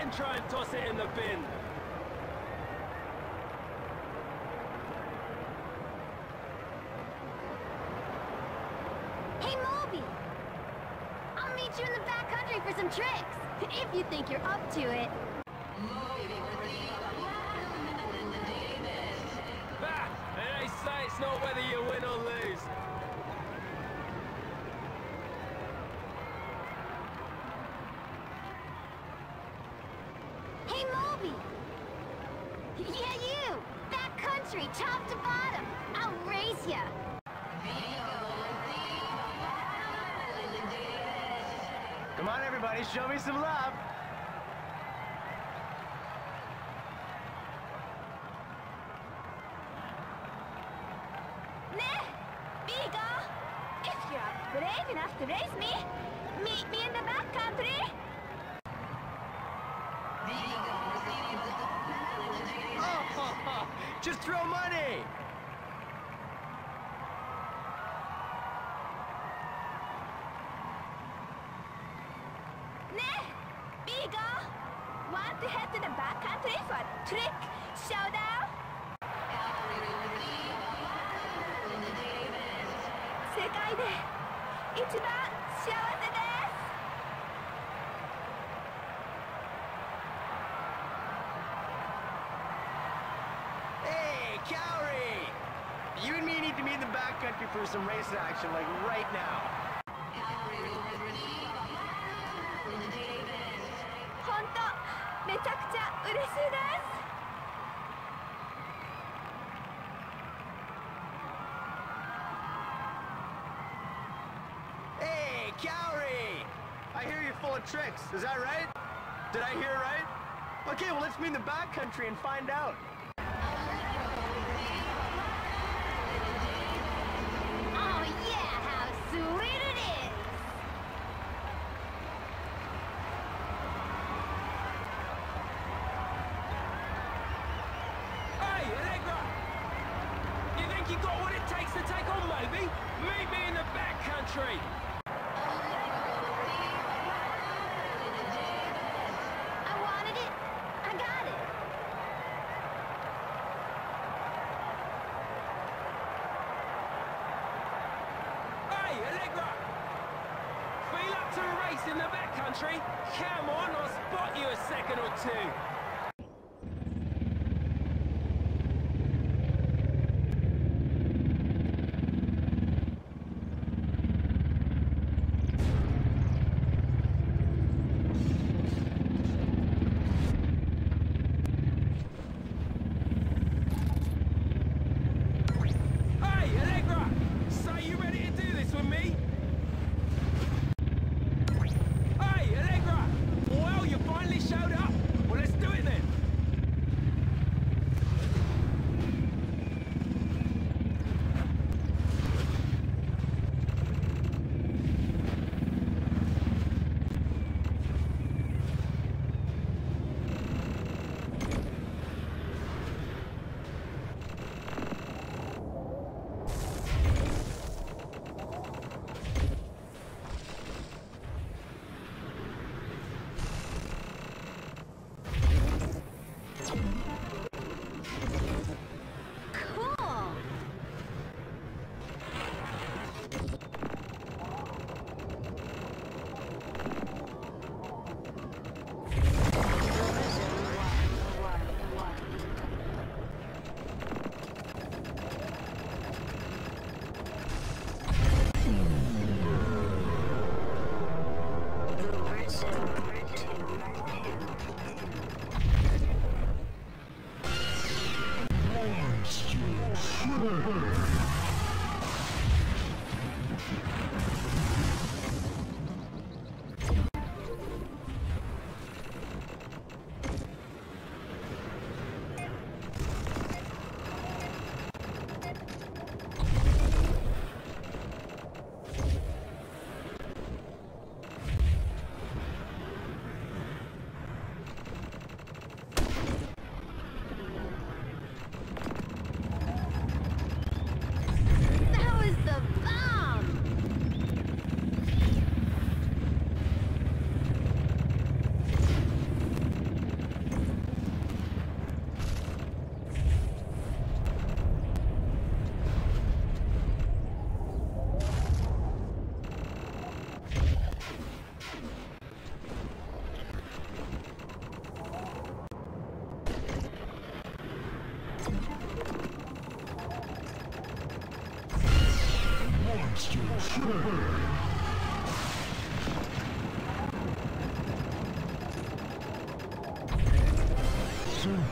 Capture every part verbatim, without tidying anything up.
then try and toss it in the bin. Hey, Moby! I'll meet you in the backcountry for some tricks, if you think you're up to it. Bah! And they say it's not whether you win or lose. Hey, Moby! Yeah, you! Backcountry, top to bottom! I'll race ya! Come on, everybody, show me some love! Nah! Viggo! If you're brave enough to race me, meet me in the backcountry! Oh, just throw money! Nah! Viggo! Want to head to the backcountry for a trick showdown? 世界で一番幸せです! Hey, Kaori! You and me need to meet in the backcountry for some race action, like right now. ほんと、めちゃくちゃ嬉しいです! Hey, Kaori! I hear you're full of tricks, is that right? Did I hear right? Okay, well let's meet in the backcountry and find out. Oh yeah, how sweet it is! Hey, Allegra! You think you got what it takes to take on Moby? Meet me in the backcountry! I wanted it, I got it! Hey, Allegra! Feel up to a race in the backcountry? Come on, I'll spot you a second or two!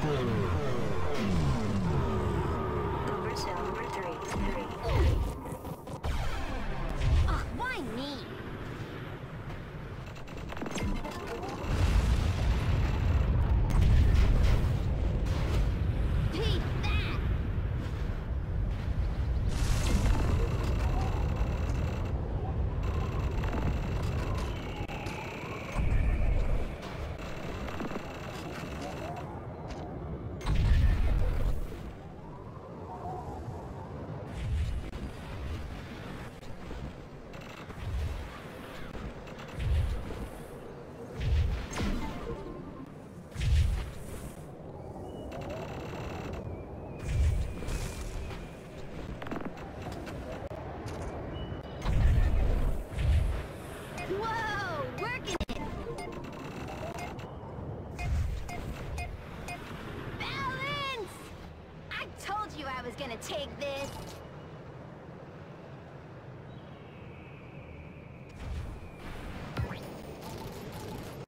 Over to number three. Three. Oh, why me? Take that! Whoa, working it! Balance! I told you I was gonna take this!